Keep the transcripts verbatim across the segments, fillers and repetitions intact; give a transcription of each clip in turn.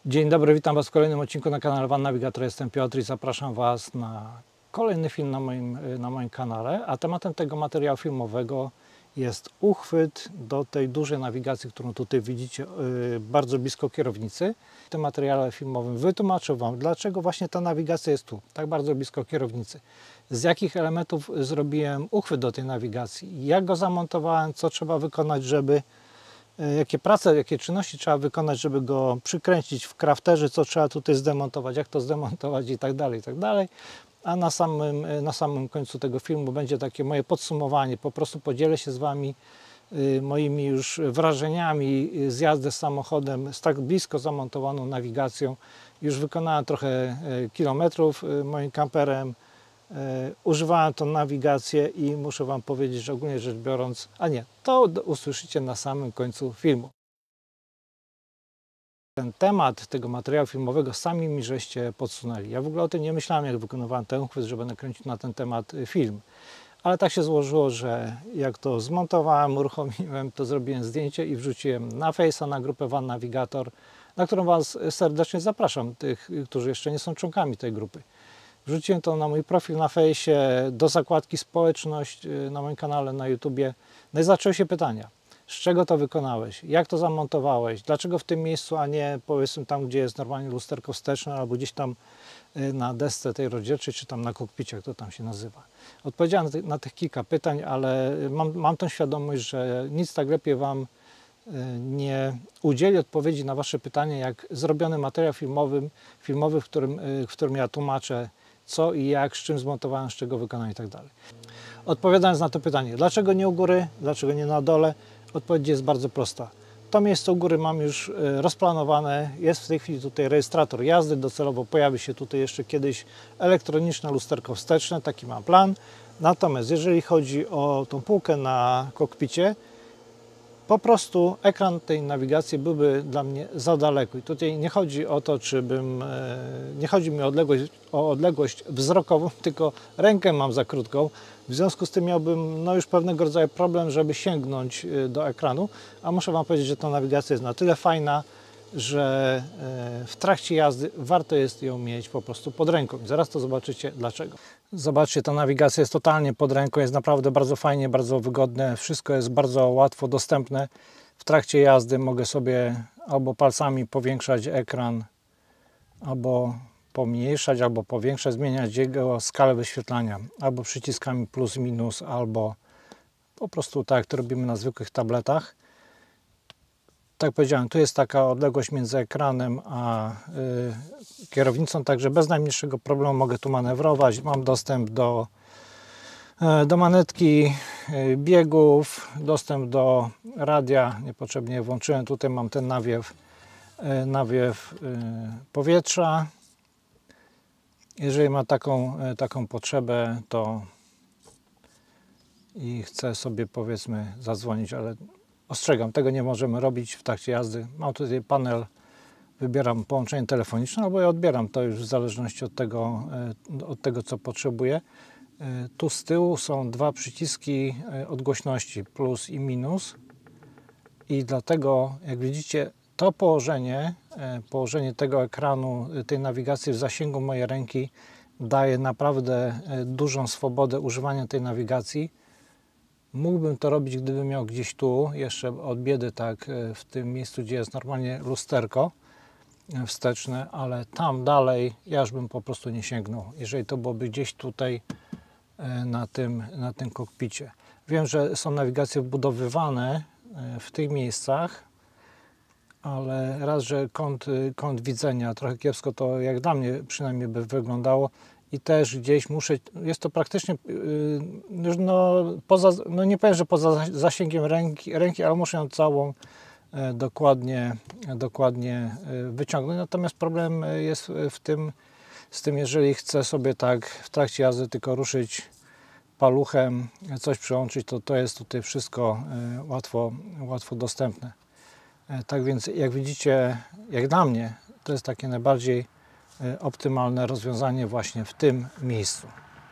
Dzień dobry, witam Was w kolejnym odcinku na kanale Van Navigator. Jestem Piotr i zapraszam Was na kolejny film na moim, na moim kanale. A tematem tego materiału filmowego jest uchwyt do tej dużej nawigacji, którą tutaj widzicie yy, bardzo blisko kierownicy. W tym materiale filmowym wytłumaczę Wam, dlaczego właśnie ta nawigacja jest tu, tak bardzo blisko kierownicy. Z jakich elementów zrobiłem uchwyt do tej nawigacji, jak go zamontowałem, co trzeba wykonać, żeby jakie prace, jakie czynności trzeba wykonać, żeby go przykręcić w crafterze, co trzeba tutaj zdemontować, jak to zdemontować i tak dalej, i tak dalej. A na samym, na samym końcu tego filmu będzie takie moje podsumowanie. Po prostu podzielę się z Wami moimi już wrażeniami z jazdy samochodem z tak blisko zamontowaną nawigacją. Już wykonałem trochę kilometrów moim kamperem. Używałem tą nawigację i muszę Wam powiedzieć, że ogólnie rzecz biorąc, a nie, to usłyszycie na samym końcu filmu. Ten temat tego materiału filmowego sami mi żeście podsunęli. Ja w ogóle o tym nie myślałem, jak wykonywałem ten uchwyt, że będę kręcić na ten temat film. Ale tak się złożyło, że jak to zmontowałem, uruchomiłem, to zrobiłem zdjęcie i wrzuciłem na Face'a, na grupę Van Navigator, na którą Was serdecznie zapraszam, tych, którzy jeszcze nie są członkami tej grupy. Wrzuciłem to na mój profil na fejsie, do zakładki społeczność na moim kanale na YouTubie. No i zaczęły się pytania. Z czego to wykonałeś? Jak to zamontowałeś? Dlaczego w tym miejscu, a nie powiedzmy tam, gdzie jest normalnie lusterko wsteczne, albo gdzieś tam na desce tej rozdzielczej, czy tam na kokpicie, jak to tam się nazywa? Odpowiedziałem na, ty, na tych kilka pytań, ale mam, mam tą świadomość, że nic tak lepiej Wam nie udzieli odpowiedzi na Wasze pytanie, jak zrobiony materiał filmowy, filmowy w, którym, w którym ja tłumaczę, co i jak, z czym zmontowałem, z czego wykonałem i tak dalej. Odpowiadając na to pytanie, dlaczego nie u góry, dlaczego nie na dole, odpowiedź jest bardzo prosta. To miejsce u góry mam już rozplanowane, jest w tej chwili tutaj rejestrator jazdy, docelowo pojawi się tutaj jeszcze kiedyś elektroniczne lusterko wsteczne, taki mam plan. Natomiast jeżeli chodzi o tą półkę na kokpicie, po prostu ekran tej nawigacji byłby dla mnie za daleko. I tutaj nie chodzi o to, czy bym, nie chodzi mi o odległość, o odległość wzrokową, tylko rękę mam za krótką. W związku z tym miałbym no, już pewnego rodzaju problem, żeby sięgnąć do ekranu. A muszę Wam powiedzieć, że ta nawigacja jest na tyle fajna, że w trakcie jazdy warto jest ją mieć po prostu pod ręką. I zaraz to zobaczycie dlaczego. Zobaczcie, ta nawigacja jest totalnie pod ręką, jest naprawdę bardzo fajnie, bardzo wygodne. Wszystko jest bardzo łatwo dostępne. W trakcie jazdy mogę sobie albo palcami powiększać ekran, albo pomniejszać, albo powiększać, zmieniać jego skalę wyświetlania, albo przyciskami plus, minus, albo po prostu tak, jak to robimy na zwykłych tabletach. Tak jak powiedziałem, tu jest taka odległość między ekranem a y, kierownicą, także bez najmniejszego problemu mogę tu manewrować. Mam dostęp do, y, do manetki y, biegów, dostęp do radia, niepotrzebnie włączyłem. Tutaj mam ten nawiew, y, nawiew y, powietrza. Jeżeli ma taką, y, taką potrzebę, to i chcę sobie powiedzmy zadzwonić, ale ostrzegam, tego nie możemy robić w trakcie jazdy. Mam tutaj panel, wybieram połączenie telefoniczne, albo ja odbieram to już w zależności od tego, od tego co potrzebuję. Tu z tyłu są dwa przyciski odgłośności, plus i minus. I dlatego, jak widzicie, to położenie, położenie tego ekranu, tej nawigacji w zasięgu mojej ręki daje naprawdę dużą swobodę używania tej nawigacji. Mógłbym to robić, gdybym miał gdzieś tu, jeszcze od biedy, tak, w tym miejscu, gdzie jest normalnie lusterko wsteczne, ale tam dalej ja już bym po prostu nie sięgnął, jeżeli to byłoby gdzieś tutaj na tym, na tym kokpicie. Wiem, że są nawigacje wbudowywane w tych miejscach, ale raz, że kąt, kąt widzenia trochę kiepsko to, jak dla mnie przynajmniej by wyglądało, i też gdzieś muszę, jest to praktycznie, już no, poza, no nie powiem, że poza zasięgiem ręki, ręki, ale muszę ją całą dokładnie, dokładnie wyciągnąć. Natomiast problem jest w tym, z tym, jeżeli chcę sobie tak w trakcie jazdy tylko ruszyć paluchem, coś przyłączyć, to to jest tutaj wszystko łatwo, łatwo dostępne. Tak więc, jak widzicie, jak dla mnie, to jest takie najbardziej optymalne rozwiązanie właśnie w tym miejscu.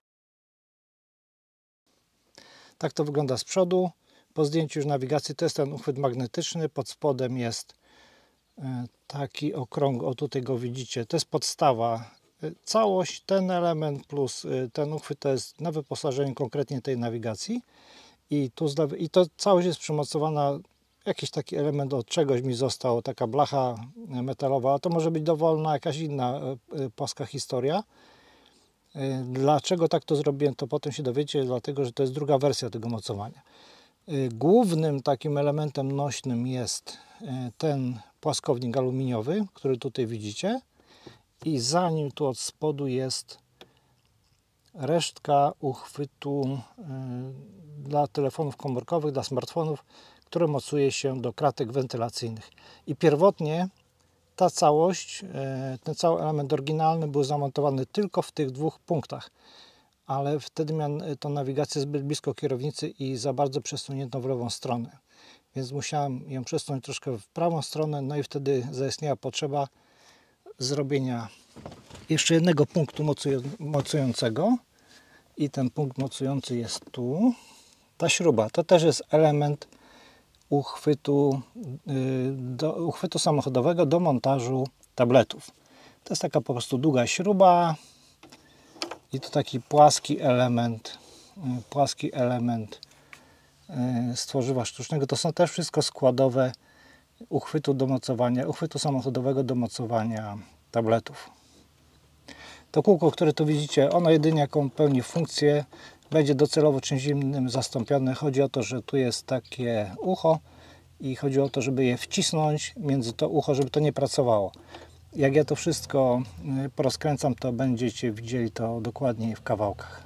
Tak to wygląda z przodu. Po zdjęciu już nawigacji to jest ten uchwyt magnetyczny. Pod spodem jest taki okrągły, o tutaj go widzicie, to jest podstawa. Całość, ten element plus ten uchwyt to jest na wyposażeniu konkretnie tej nawigacji i, tu, i to całość jest przymocowana, jakiś taki element od czegoś mi został, taka blacha metalowa, a to może być dowolna jakaś inna płaska historia. Dlaczego tak to zrobiłem, to potem się dowiecie, dlatego że to jest druga wersja tego mocowania. Głównym takim elementem nośnym jest ten płaskownik aluminiowy, który tutaj widzicie, i za nim tu od spodu jest resztka uchwytu dla telefonów komórkowych, dla smartfonów, które mocuje się do kratek wentylacyjnych. I pierwotnie ta całość, ten cały element oryginalny był zamontowany tylko w tych dwóch punktach, ale wtedy miałem tą nawigację zbyt blisko kierownicy i za bardzo przesuniętą w lewą stronę. Więc musiałem ją przesunąć troszkę w prawą stronę, no i wtedy zaistniała potrzeba zrobienia jeszcze jednego punktu mocującego. I ten punkt mocujący jest tu. Ta śruba to też jest element uchwytu, do, uchwytu samochodowego do montażu tabletów. To jest taka po prostu długa śruba i to taki płaski element, płaski element z tworzywa sztucznego. To są też wszystko składowe uchwytu do mocowania, uchwytu samochodowego do mocowania tabletów. To kółko, które tu widzicie, ono jedynie jaką pełni funkcję, będzie docelowo czymś innym zastąpione. Chodzi o to, że tu jest takie ucho i chodzi o to, żeby je wcisnąć między to ucho, żeby to nie pracowało. Jak ja to wszystko porozkręcam, to będziecie widzieli to dokładniej w kawałkach.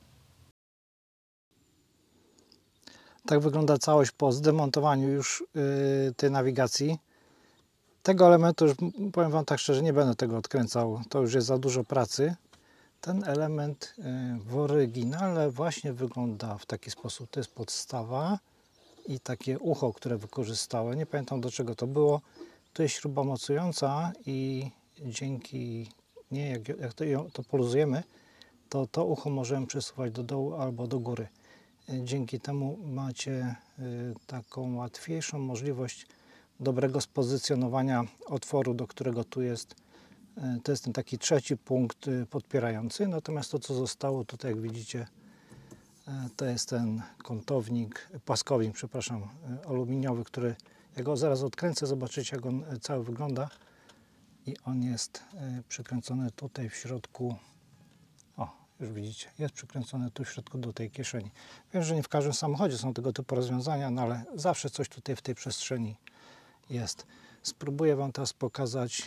Tak wygląda całość po zdemontowaniu już yy, tej nawigacji. Tego elementu, już powiem Wam tak szczerze, nie będę tego odkręcał, to już jest za dużo pracy. Ten element w oryginale właśnie wygląda w taki sposób. To jest podstawa i takie ucho, które wykorzystałem. Nie pamiętam, do czego to było. To jest śruba mocująca i dzięki nie, jak, jak to, to poluzujemy, to to ucho możemy przesuwać do dołu albo do góry. Dzięki temu macie taką łatwiejszą możliwość dobrego spozycjonowania otworu, do którego tu jest. To jest ten taki trzeci punkt podpierający. Natomiast to, co zostało tutaj, jak widzicie, to jest ten kątownik, płaskownik, przepraszam, aluminiowy, który, jak go zaraz odkręcę, zobaczycie, jak on cały wygląda. I on jest przykręcony tutaj w środku. O, już widzicie, jest przykręcony tu w środku do tej kieszeni. Wiem, że nie w każdym samochodzie są tego typu rozwiązania, no ale zawsze coś tutaj w tej przestrzeni jest. Spróbuję Wam teraz pokazać,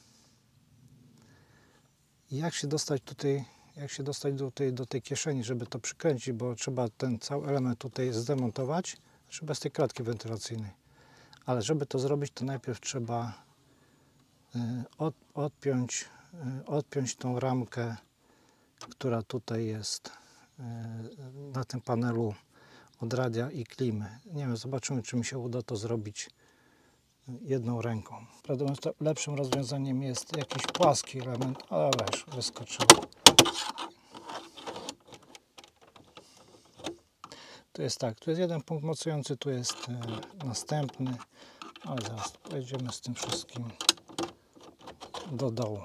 jak się dostać tutaj, jak się dostać do tej, do tej kieszeni, żeby to przykręcić, bo trzeba ten cały element tutaj zdemontować, znaczy bez tej kratki wentylacyjnej. Ale żeby to zrobić, to najpierw trzeba od, odpiąć, odpiąć tą ramkę, która tutaj jest na tym panelu od radia i klimy. Nie wiem, zobaczymy, czy mi się uda to zrobić jedną ręką. Prawdę mówiąc, lepszym rozwiązaniem jest jakiś płaski element, ale już wyskoczył. Tu jest tak, tu jest jeden punkt mocujący, tu jest e, następny, ale zaraz pojedziemy z tym wszystkim do dołu.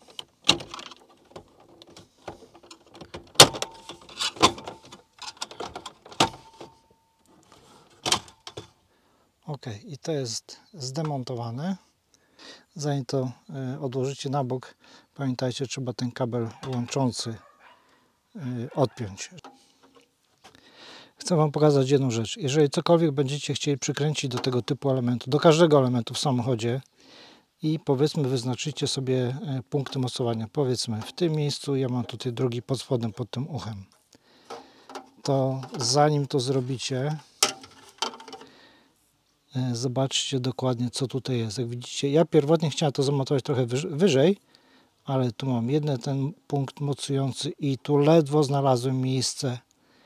Ok, i to jest zdemontowane. Zanim to y, odłożycie na bok, pamiętajcie, trzeba ten kabel łączący y, odpiąć. Chcę Wam pokazać jedną rzecz. Jeżeli cokolwiek będziecie chcieli przykręcić do tego typu elementu, do każdego elementu w samochodzie i powiedzmy wyznaczycie sobie y, punkty mocowania, powiedzmy w tym miejscu, ja mam tutaj drugi pod spodem, pod tym uchem, to zanim to zrobicie, zobaczcie dokładnie, co tutaj jest. Jak widzicie, ja pierwotnie chciałem to zamontować trochę wyżej, ale tu mam jeden ten punkt mocujący i tu ledwo znalazłem miejsce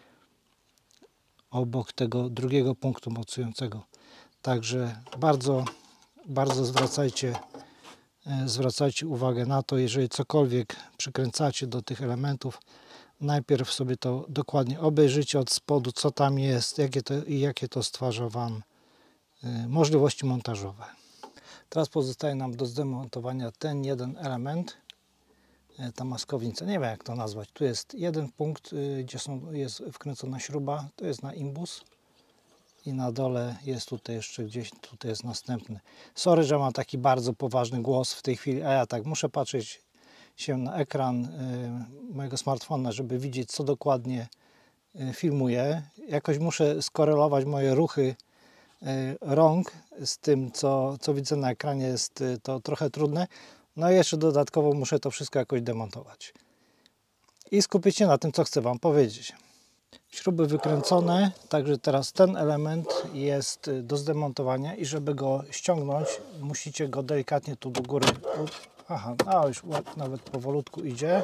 obok tego drugiego punktu mocującego. Także bardzo, bardzo zwracajcie, zwracajcie uwagę na to, jeżeli cokolwiek przykręcacie do tych elementów, najpierw sobie to dokładnie obejrzyjcie od spodu, co tam jest, jakie to, i jakie to stwarza Wam możliwości montażowe. Teraz pozostaje nam do zdemontowania ten jeden element, ta maskownica, nie wiem jak to nazwać. Tu jest jeden punkt, gdzie są, jest wkręcona śruba, to jest na imbus i na dole jest tutaj jeszcze gdzieś, tutaj jest następny. Sorry, że mam taki bardzo poważny głos w tej chwili, a ja tak muszę patrzeć się na ekran mojego smartfona, żeby widzieć, co dokładnie filmuję. Jakoś muszę skorelować moje ruchy rąk z tym, co, co widzę na ekranie, jest to trochę trudne. No i jeszcze dodatkowo muszę to wszystko jakoś demontować. I skupić się na tym, co chcę Wam powiedzieć. Śruby wykręcone, także teraz ten element jest do zdemontowania i żeby go ściągnąć, musicie go delikatnie tu do góry. Aha, a już nawet powolutku idzie.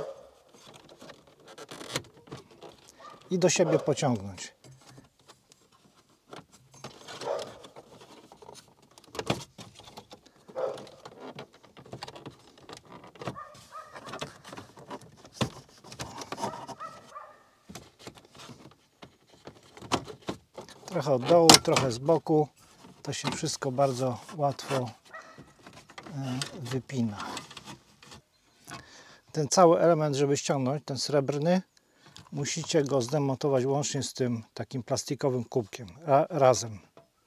I do siebie pociągnąć. Trochę od dołu, trochę z boku. To się wszystko bardzo łatwo wypina. Ten cały element, żeby ściągnąć, ten srebrny, musicie go zdemontować łącznie z tym takim plastikowym kubkiem ra razem.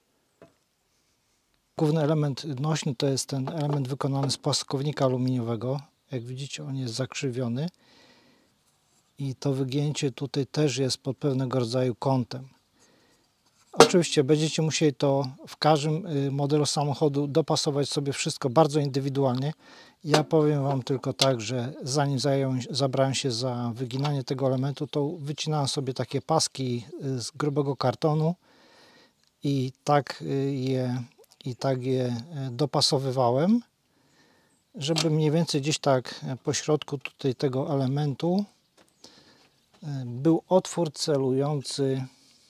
Główny element nośny to jest ten element wykonany z płaskownika aluminiowego. Jak widzicie, on jest zakrzywiony i to wygięcie tutaj też jest pod pewnego rodzaju kątem. Oczywiście będziecie musieli to w każdym modelu samochodu dopasować sobie wszystko bardzo indywidualnie. Ja powiem Wam tylko tak, że zanim zająłem, zabrałem się za wyginanie tego elementu, to wycinałem sobie takie paski z grubego kartonu i tak je, i tak je dopasowywałem, żeby mniej więcej gdzieś tak po środku tutaj tego elementu był otwór celujący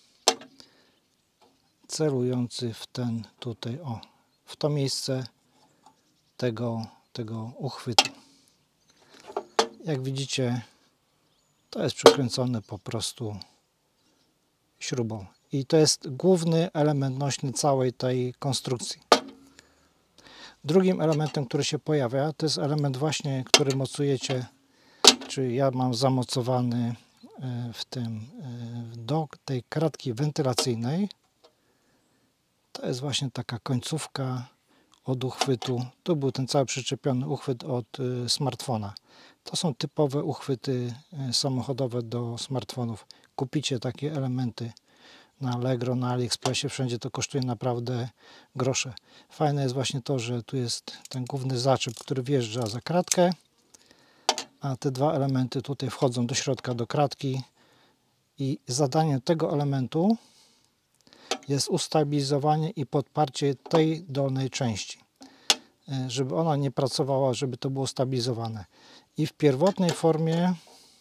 celujący w ten tutaj, o, w to miejsce tego, tego uchwytu. Jak widzicie, to jest przykręcone po prostu śrubą. I to jest główny element nośny całej tej konstrukcji. Drugim elementem, który się pojawia, to jest element właśnie, który mocujecie, czyli ja mam zamocowany w tym, do tej kratki wentylacyjnej. To jest właśnie taka końcówka od uchwytu. Tu był ten cały przyczepiony uchwyt od y, smartfona. To są typowe uchwyty y, samochodowe do smartfonów. Kupicie takie elementy na Allegro, na AliExpressie, wszędzie to kosztuje naprawdę grosze. Fajne jest właśnie to, że tu jest ten główny zaczep, który wjeżdża za kratkę, a te dwa elementy tutaj wchodzą do środka, do kratki i zadaniem tego elementu jest ustabilizowanie i podparcie tej dolnej części, żeby ona nie pracowała, żeby to było stabilizowane. I w pierwotnej formie,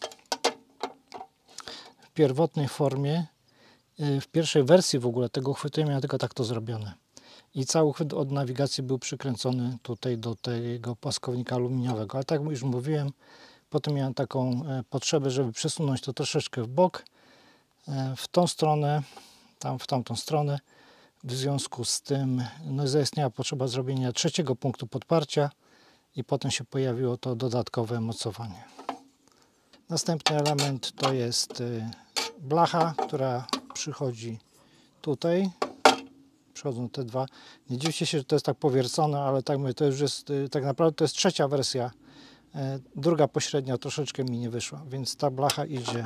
w pierwotnej formie, w pierwszej wersji w ogóle tego uchwytu miałem tylko tak to zrobione. I cały uchwyt od nawigacji był przykręcony tutaj do tego płaskownika aluminiowego. Ale tak jak już mówiłem, potem miałem taką potrzebę, żeby przesunąć to troszeczkę w bok, w tą stronę, tam w tamtą stronę. W związku z tym no, zaistniała potrzeba zrobienia trzeciego punktu podparcia i potem się pojawiło to dodatkowe mocowanie. Następny element to jest blacha, która przychodzi tutaj. Przychodzą te dwa. Nie dziwcie się, że to jest tak powiercone, ale tak mówię, to już jest tak naprawdę to jest trzecia wersja. Druga pośrednia troszeczkę mi nie wyszła, więc ta blacha idzie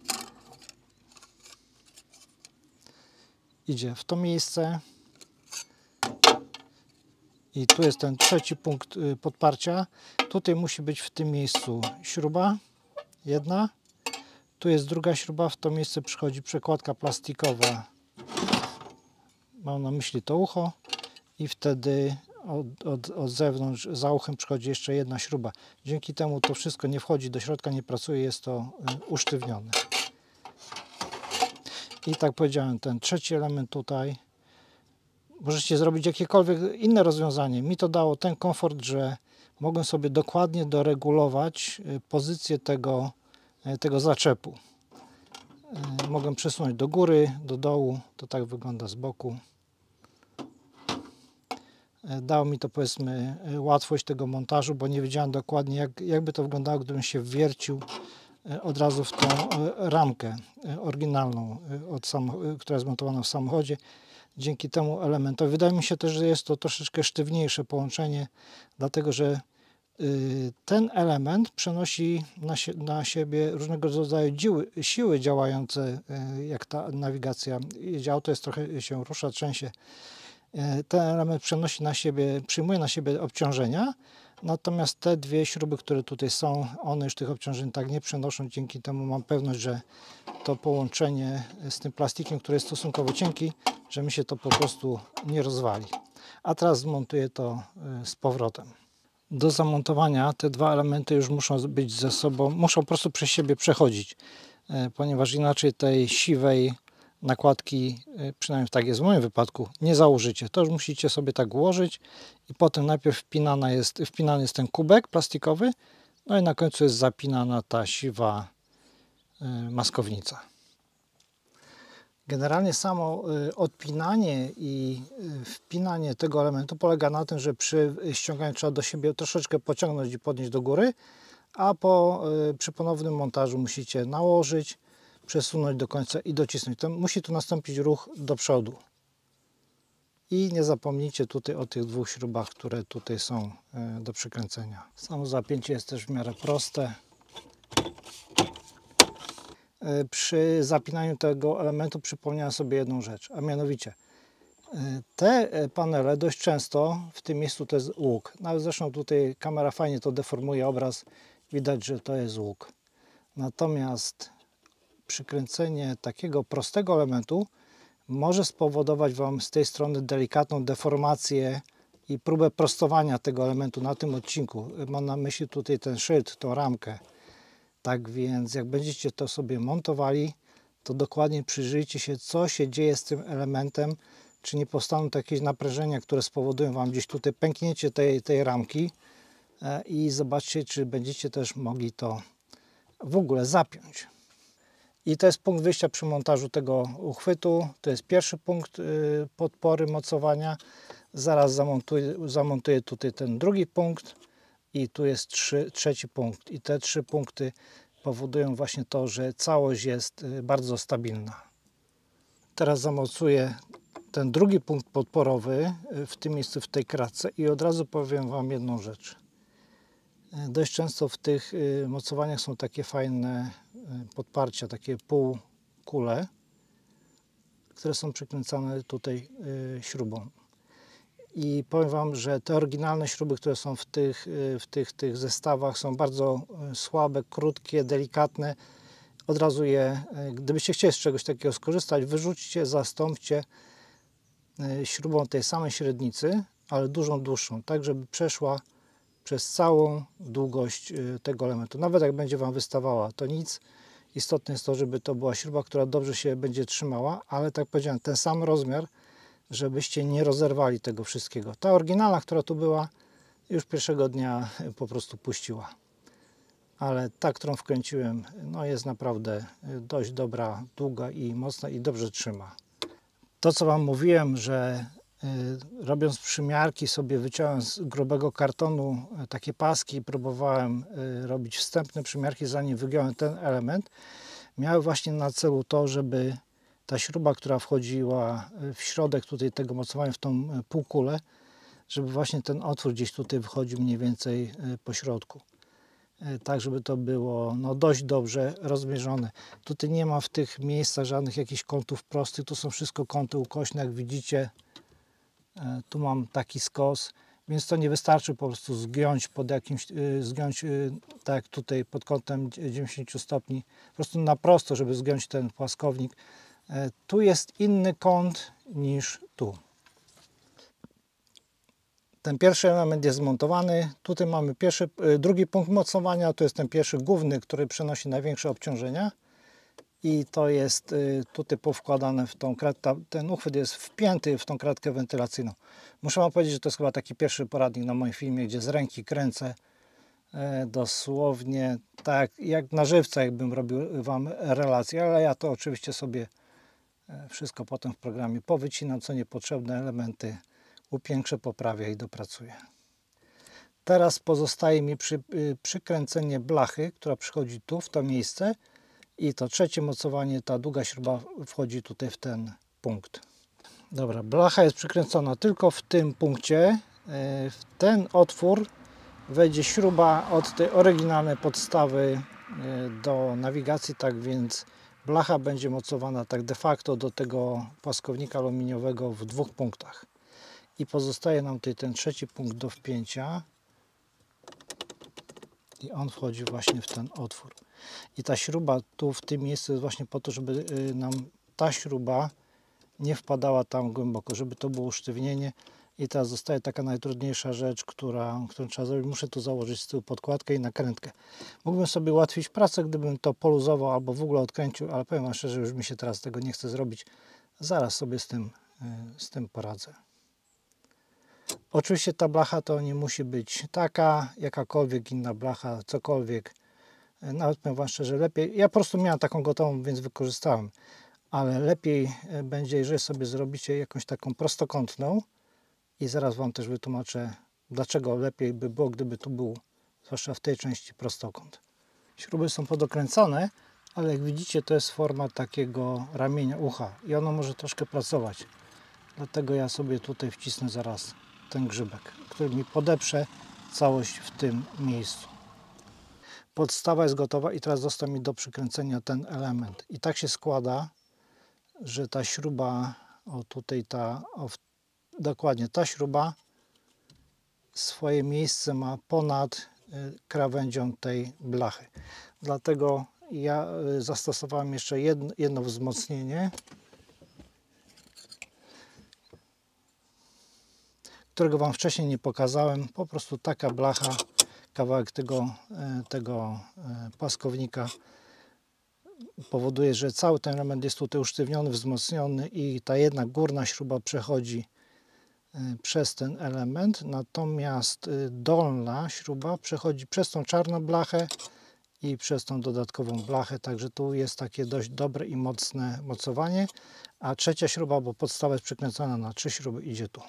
idzie w to miejsce i tu jest ten trzeci punkt podparcia. Tutaj musi być w tym miejscu śruba jedna, tu jest druga śruba, w to miejsce przychodzi przekładka plastikowa, mam na myśli to ucho, i wtedy od, od, od zewnątrz za uchem przychodzi jeszcze jedna śruba. Dzięki temu to wszystko nie wchodzi do środka, nie pracuje, jest to usztywnione. I tak powiedziałem, ten trzeci element tutaj, możecie zrobić jakiekolwiek inne rozwiązanie. Mi to dało ten komfort, że mogłem sobie dokładnie doregulować pozycję tego, tego zaczepu. Mogłem przesunąć do góry, do dołu, to tak wygląda z boku. Dało mi to, powiedzmy, łatwość tego montażu, bo nie wiedziałem dokładnie, jak, jakby to wyglądało, gdybym się wwiercił od razu w tą ramkę oryginalną, od samoch- która jest montowana w samochodzie. Dzięki temu elementowi wydaje mi się też, że jest to troszeczkę sztywniejsze połączenie, dlatego że ten element przenosi na, sie na siebie różnego rodzaju dziły, siły działające, jak ta nawigacja jedzie. Auto jest trochę się rusza, trzęsie. Ten element przenosi na siebie, przyjmuje na siebie obciążenia, natomiast te dwie śruby, które tutaj są, one już tych obciążeń tak nie przenoszą. Dzięki temu mam pewność, że to połączenie z tym plastikiem, który jest stosunkowo cienki, że mi się to po prostu nie rozwali. A teraz zmontuję to z powrotem. Do zamontowania te dwa elementy już muszą być ze sobą, muszą po prostu przez siebie przechodzić, ponieważ inaczej tej siwej nakładki, przynajmniej tak jest w moim wypadku, nie założycie. To już musicie sobie tak ułożyć i potem najpierw wpinana jest, wpinany jest ten kubek plastikowy, no i na końcu jest zapinana ta siwa maskownica. Generalnie samo odpinanie i wpinanie tego elementu polega na tym, że przy ściąganiu trzeba do siebie troszeczkę pociągnąć i podnieść do góry, a po, przy ponownym montażu musicie nałożyć, przesunąć do końca i docisnąć. To musi tu nastąpić ruch do przodu. I nie zapomnijcie tutaj o tych dwóch śrubach, które tutaj są do przykręcenia. Samo zapięcie jest też w miarę proste. Przy zapinaniu tego elementu przypomniałem sobie jedną rzecz, a mianowicie te panele dość często w tym miejscu to jest łuk. Nawet zresztą tutaj kamera fajnie to deformuje obraz, widać, że to jest łuk. Natomiast przykręcenie takiego prostego elementu może spowodować Wam z tej strony delikatną deformację i próbę prostowania tego elementu na tym odcinku. Mam na myśli tutaj ten szyld, tą ramkę. Tak więc jak będziecie to sobie montowali, to dokładnie przyjrzyjcie się, co się dzieje z tym elementem, czy nie powstaną to jakieś naprężenia, które spowodują Wam gdzieś tutaj pęknięcie tej, tej ramki i zobaczcie, czy będziecie też mogli to w ogóle zapiąć. I to jest punkt wyjścia przy montażu tego uchwytu. To jest pierwszy punkt podpory mocowania. Zaraz zamontuję, zamontuję tutaj ten drugi punkt. I tu jest trzy, trzeci punkt. I te trzy punkty powodują właśnie to, że całość jest bardzo stabilna. Teraz zamocuję ten drugi punkt podporowy w tym miejscu, w tej kratce i od razu powiem Wam jedną rzecz. Dość często w tych mocowaniach są takie fajne podparcia, takie półkule, które są przykręcane tutaj śrubą. I powiem Wam, że te oryginalne śruby, które są w tych, w tych, tych zestawach, są bardzo słabe, krótkie, delikatne. Od razu je, gdybyście chcieli z czegoś takiego skorzystać, wyrzućcie, zastąpcie śrubą tej samej średnicy, ale dużą, dłuższą, tak żeby przeszła przez całą długość tego elementu. Nawet jak będzie Wam wystawała, to nic. Istotne jest to, żeby to była śruba, która dobrze się będzie trzymała, ale tak powiedziałem, ten sam rozmiar, żebyście nie rozerwali tego wszystkiego. Ta oryginalna, która tu była, już pierwszego dnia po prostu puściła. Ale ta, którą wkręciłem, no jest naprawdę dość dobra, długa i mocna i dobrze trzyma. To, co Wam mówiłem, że y, robiąc przymiarki sobie wyciąłem z grubego kartonu takie paski i próbowałem y, robić wstępne przymiarki, zanim wygiąłem ten element, miały właśnie na celu to, żeby ta śruba, która wchodziła w środek tutaj tego mocowania, w tą półkulę, żeby właśnie ten otwór gdzieś tutaj wychodził mniej więcej po środku. Tak, żeby to było no, dość dobrze rozmierzone. Tutaj nie ma w tych miejscach żadnych jakichś kątów prostych, tu są wszystko kąty ukośne, jak widzicie. Tu mam taki skos, więc to nie wystarczy po prostu zgiąć pod jakimś, zgiąć tak jak tutaj pod kątem dziewięćdziesiąt stopni, po prostu na prosto, żeby zgiąć ten płaskownik. Tu jest inny kąt niż tu. Ten pierwszy element jest zmontowany. Tutaj mamy pierwszy, drugi punkt mocowania. To jest ten pierwszy główny, który przenosi największe obciążenia. I to jest tutaj powkładane w tą kratkę. Ten uchwyt jest wpięty w tą kratkę wentylacyjną. Muszę Wam powiedzieć, że to jest chyba taki pierwszy poradnik na moim filmie, gdzie z ręki kręcę dosłownie tak jak na żywca, jakbym robił Wam relację, ale ja to oczywiście sobie wszystko potem w programie powycinam, co niepotrzebne elementy upiększę, poprawię i dopracuję. Teraz pozostaje mi przy, y, przykręcenie blachy, która przychodzi tu, w to miejsce, i to trzecie mocowanie, ta długa śruba wchodzi tutaj w ten punkt. Dobra, blacha jest przykręcona tylko w tym punkcie. W ten otwór wejdzie śruba od tej oryginalnej podstawy do nawigacji, tak więc blacha będzie mocowana tak de facto do tego płaskownika aluminiowego w dwóch punktach. I pozostaje nam tutaj ten trzeci punkt do wpięcia i on wchodzi właśnie w ten otwór. I ta śruba tu w tym miejscu jest właśnie po to, żeby nam ta śruba nie wpadała tam głęboko, żeby to było usztywnienie. I teraz zostaje taka najtrudniejsza rzecz, która, którą trzeba zrobić. Muszę tu założyć z tyłu podkładkę i nakrętkę. Mógłbym sobie ułatwić pracę, gdybym to poluzował albo w ogóle odkręcił, ale powiem wam szczerze, już mi się teraz tego nie chce zrobić. Zaraz sobie z tym, z tym poradzę. Oczywiście ta blacha to nie musi być taka, jakakolwiek inna blacha, cokolwiek. Nawet powiem wam szczerze, lepiej. Ja po prostu miałem taką gotową, więc wykorzystałem. Ale lepiej będzie, jeżeli sobie zrobicie jakąś taką prostokątną. I zaraz wam też wytłumaczę, dlaczego lepiej by było, gdyby tu był, zwłaszcza w tej części, prostokąt. Śruby są podokręcane, ale jak widzicie, to jest forma takiego ramienia ucha i ono może troszkę pracować. Dlatego ja sobie tutaj wcisnę zaraz ten grzybek, który mi podeprze całość w tym miejscu. Podstawa jest gotowa i teraz został mi do przykręcenia ten element. I tak się składa, że ta śruba, o tutaj ta, o, dokładnie ta śruba swoje miejsce ma ponad krawędzią tej blachy. Dlatego ja zastosowałem jeszcze jedno, jedno wzmocnienie, którego wam wcześniej nie pokazałem. Po prostu taka blacha, kawałek tego, tego płaskownika powoduje, że cały ten element jest tutaj usztywniony, wzmocniony i ta jedna górna śruba przechodzi przez ten element, natomiast dolna śruba przechodzi przez tą czarną blachę i przez tą dodatkową blachę, także tu jest takie dość dobre i mocne mocowanie, a trzecia śruba, bo podstawa jest przykręcona na trzy śruby, idzie tu.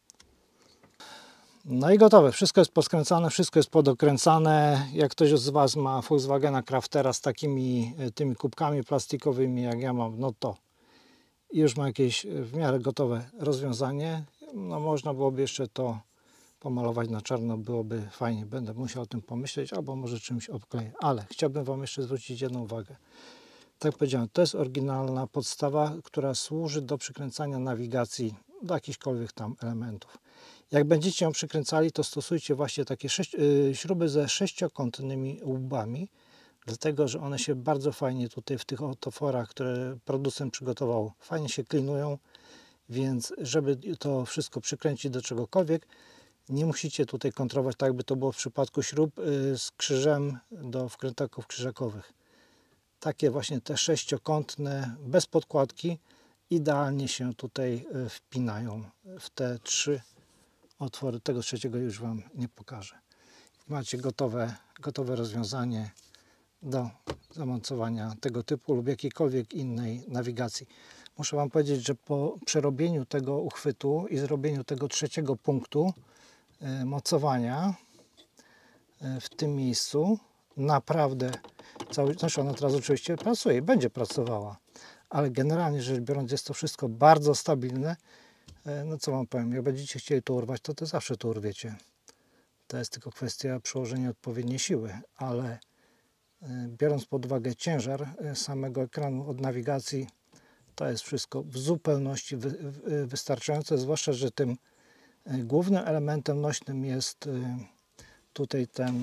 No i gotowe, wszystko jest poskręcane, wszystko jest podokręcane. Jak ktoś z was ma Volkswagena Craftera z takimi tymi kubkami plastikowymi jak ja mam, no to już ma jakieś w miarę gotowe rozwiązanie. No można byłoby jeszcze to pomalować na czarno, byłoby fajnie. Będę musiał o tym pomyśleć, albo może czymś obkleję. Ale chciałbym wam jeszcze zwrócić jedną uwagę. Tak jak powiedziałem, to jest oryginalna podstawa, która służy do przykręcania nawigacji do jakichkolwiek tam elementów. Jak będziecie ją przykręcali, to stosujcie właśnie takie sześć, yy, śruby ze sześciokątnymi łbami, dlatego że one się bardzo fajnie tutaj w tych otworach, które producent przygotował, fajnie się klinują, więc żeby to wszystko przykręcić do czegokolwiek, nie musicie tutaj kontrolować tak, jakby to było w przypadku śrub yy, z krzyżem do wkrętaków krzyżakowych. Takie właśnie te sześciokątne, bez podkładki, idealnie się tutaj yy, wpinają w te trzy otwory. Tego trzeciego już wam nie pokażę. Macie gotowe, gotowe rozwiązanie do zamontowania tego typu lub jakiejkolwiek innej nawigacji. Muszę wam powiedzieć, że po przerobieniu tego uchwytu i zrobieniu tego trzeciego punktu y, mocowania y, w tym miejscu, naprawdę cały, znaczy ona teraz oczywiście pracuje i będzie pracowała, ale generalnie rzecz biorąc jest to wszystko bardzo stabilne. No co wam powiem, jak będziecie chcieli to urwać, to to zawsze to urwiecie. To jest tylko kwestia przełożenia odpowiedniej siły, ale biorąc pod uwagę ciężar samego ekranu od nawigacji, to jest wszystko w zupełności wystarczające, zwłaszcza, że tym głównym elementem nośnym jest tutaj ten,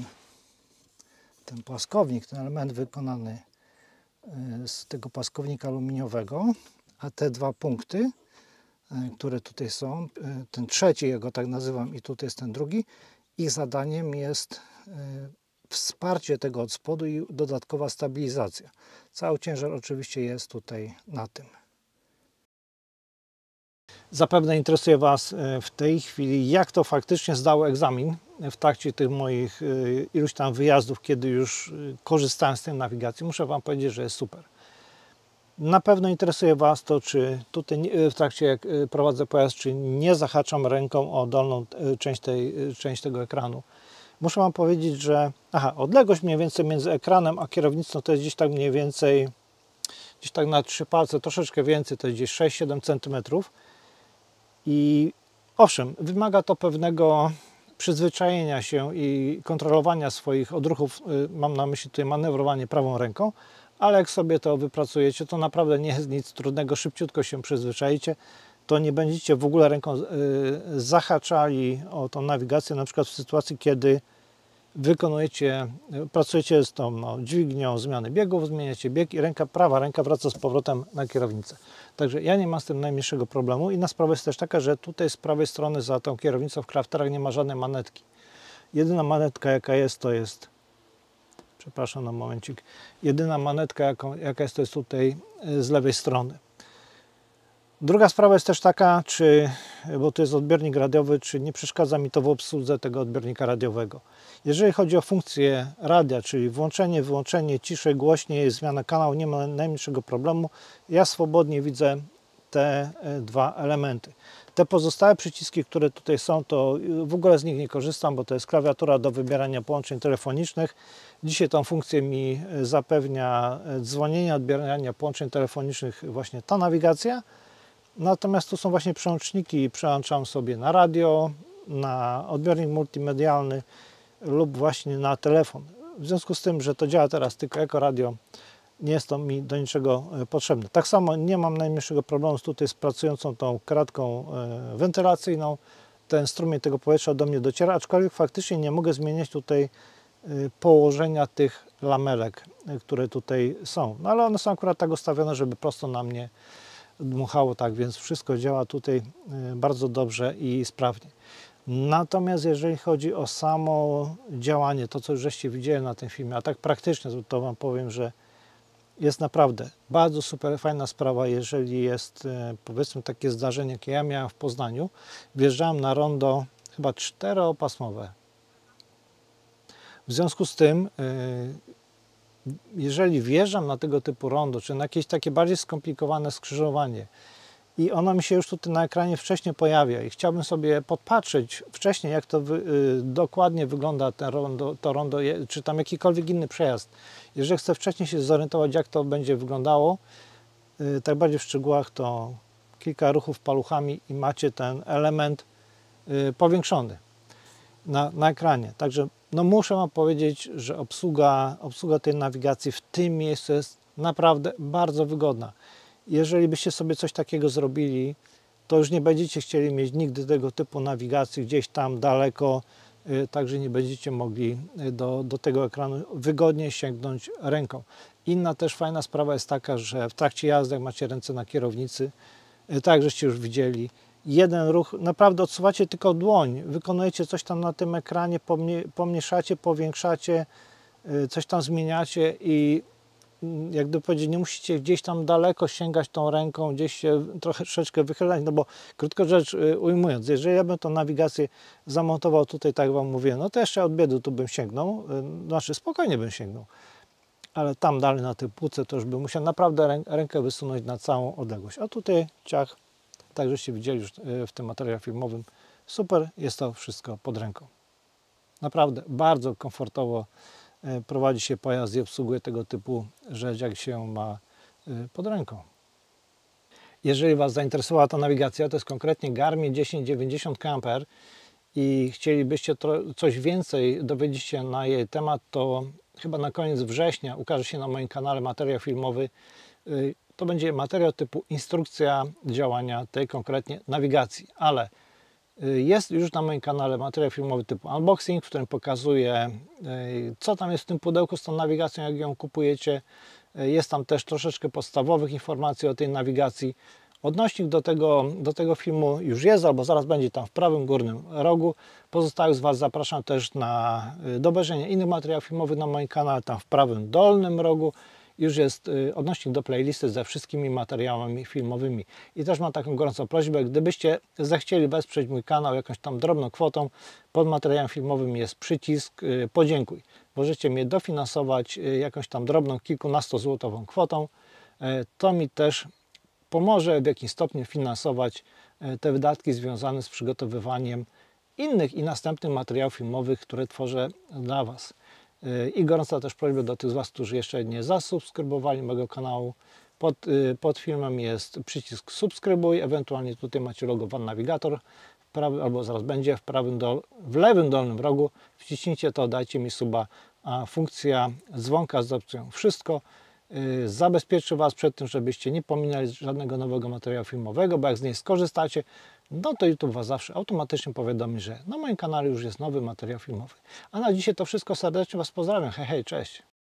ten płaskownik, ten element wykonany z tego płaskownika aluminiowego, a te dwa punkty, które tutaj są, ten trzeci, ja go tak nazywam, i tutaj jest ten drugi, ich zadaniem jest wsparcie tego od spodu i dodatkowa stabilizacja. Cały ciężar oczywiście jest tutaj na tym. Zapewne interesuje was w tej chwili, jak to faktycznie zdało egzamin w trakcie tych moich iluś tam wyjazdów, kiedy już korzystałem z tej nawigacji. Muszę wam powiedzieć, że jest super. Na pewno interesuje Was to, czy tutaj w trakcie jak prowadzę pojazd, czy nie zahaczam ręką o dolną część, tej, część tego ekranu. Muszę Wam powiedzieć, że aha, odległość mniej więcej między ekranem a kierownicą to jest gdzieś tak mniej więcej, gdzieś tak na trzy palce, troszeczkę więcej, to jest gdzieś sześć siedem centymetrów. I owszem, wymaga to pewnego przyzwyczajenia się i kontrolowania swoich odruchów, mam na myśli tutaj manewrowanie prawą ręką, ale jak sobie to wypracujecie, to naprawdę nie jest nic trudnego, szybciutko się przyzwyczajicie, to nie będziecie w ogóle ręką zahaczali o tą nawigację, na przykład w sytuacji, kiedy wykonujecie, pracujecie z tą no, dźwignią zmiany biegów, zmieniacie bieg i ręka, prawa ręka wraca z powrotem na kierownicę. Także ja nie mam z tym najmniejszego problemu. Inna sprawa jest też taka, że tutaj z prawej strony za tą kierownicą w crafterach nie ma żadnej manetki. Jedyna manetka jaka jest, to jest, przepraszam na momencik, jedyna manetka jaką, jaka jest, to jest tutaj z lewej strony. Druga sprawa jest też taka, czy, bo to jest odbiornik radiowy, czy nie przeszkadza mi to w obsłudze tego odbiornika radiowego. Jeżeli chodzi o funkcję radia, czyli włączenie, wyłączenie, ciszej, głośniej, zmiana kanału, nie ma najmniejszego problemu. Ja swobodnie widzę te dwa elementy. Te pozostałe przyciski, które tutaj są, to w ogóle z nich nie korzystam, bo to jest klawiatura do wybierania połączeń telefonicznych. Dzisiaj tą funkcję mi zapewnia dzwonienia, odbierania połączeń telefonicznych właśnie ta nawigacja. Natomiast tu są właśnie przełączniki i przełączam sobie na radio, na odbiornik multimedialny lub właśnie na telefon. W związku z tym, że to działa teraz tylko jako radio, nie jest to mi do niczego potrzebne. Tak samo nie mam najmniejszego problemu z tutaj z pracującą tą kratką wentylacyjną. Ten strumień tego powietrza do mnie dociera, aczkolwiek faktycznie nie mogę zmieniać tutaj położenia tych lamelek, które tutaj są. No ale one są akurat tak ustawione, żeby prosto na mnie dmuchało, tak więc wszystko działa tutaj bardzo dobrze i sprawnie. Natomiast jeżeli chodzi o samo działanie, to co już żeście widzieli na tym filmie, a tak praktycznie to Wam powiem, że jest naprawdę bardzo super fajna sprawa, jeżeli jest powiedzmy takie zdarzenie, jakie ja miałem w Poznaniu. Wjeżdżałem na rondo chyba czteropasmowe. W związku z tym, jeżeli wjeżdżam na tego typu rondo, czy na jakieś takie bardziej skomplikowane skrzyżowanie i ono mi się już tutaj na ekranie wcześniej pojawia i chciałbym sobie podpatrzeć wcześniej, jak to wy, y, dokładnie wygląda ten rondo, to rondo, czy tam jakikolwiek inny przejazd. Jeżeli chcę wcześniej się zorientować, jak to będzie wyglądało, y, tak bardziej w szczegółach, to kilka ruchów paluchami i macie ten element y, powiększony na, na ekranie. Także no muszę Wam powiedzieć, że obsługa, obsługa tej nawigacji w tym miejscu jest naprawdę bardzo wygodna. Jeżeli byście sobie coś takiego zrobili, to już nie będziecie chcieli mieć nigdy tego typu nawigacji gdzieś tam daleko, także nie będziecie mogli do, do tego ekranu wygodnie sięgnąć ręką. Inna też fajna sprawa jest taka, że w trakcie jazdy, jak macie ręce na kierownicy, tak żeście już widzieli, jeden ruch, naprawdę odsuwacie tylko dłoń, wykonujecie coś tam na tym ekranie, pomniejszacie, powiększacie, coś tam zmieniacie i jak gdyby powiedzieć, nie musicie gdzieś tam daleko sięgać tą ręką, gdzieś się troszeczkę wychylać, no bo krótko rzecz ujmując, jeżeli ja bym tą nawigację zamontował tutaj, tak Wam mówię, no to jeszcze od biedu tu bym sięgnął, znaczy spokojnie bym sięgnął, ale tam dalej na tej półce to już bym musiał naprawdę rękę wysunąć na całą odległość, a tutaj ciach, tak żeście widzieli już w tym materiale filmowym, super, jest to wszystko pod ręką. Naprawdę bardzo komfortowo prowadzi się pojazd i obsługuje tego typu rzecz, jak się ma pod ręką. Jeżeli Was zainteresowała ta nawigacja, to jest konkretnie Garmin tysiąc dziewięćdziesiąt Camper i chcielibyście coś więcej dowiedzieć się na jej temat, to chyba na koniec września ukaże się na moim kanale materiał filmowy. To będzie materiał typu instrukcja działania tej konkretnie nawigacji, ale jest już na moim kanale materiał filmowy typu unboxing, w którym pokazuję, co tam jest w tym pudełku z tą nawigacją, jak ją kupujecie. Jest tam też troszeczkę podstawowych informacji o tej nawigacji. Odnośnik do tego, do tego filmu już jest, albo zaraz będzie tam w prawym górnym rogu. Pozostałych z Was zapraszam też na do obejrzenia innych materiałów filmowych na moim kanale, tam w prawym dolnym rogu. Już jest odnośnik do playlisty ze wszystkimi materiałami filmowymi. I też mam taką gorącą prośbę, gdybyście zechcieli wesprzeć mój kanał jakąś tam drobną kwotą, pod materiałem filmowym jest przycisk podziękuj. Możecie mnie dofinansować jakąś tam drobną, kilkunastozłotową kwotą. To mi też pomoże w jakimś stopniu finansować te wydatki związane z przygotowywaniem innych i następnych materiałów filmowych, które tworzę dla Was. I gorąca też prośba do tych z Was, którzy jeszcze nie zasubskrybowali mojego kanału. Pod, pod filmem jest przycisk subskrybuj, ewentualnie tutaj macie logo Van Navigator, w prawy, albo zaraz będzie w, prawym dol, w lewym dolnym rogu. Wciśnijcie to, dajcie mi suba, a funkcja dzwonka z opcją wszystko zabezpieczy Was przed tym, żebyście nie pominęli żadnego nowego materiału filmowego, bo jak z niej skorzystacie, no to YouTube Was zawsze automatycznie powiadomi, że na moim kanale już jest nowy materiał filmowy. A na dzisiaj to wszystko, serdecznie Was pozdrawiam, hej, hej, cześć!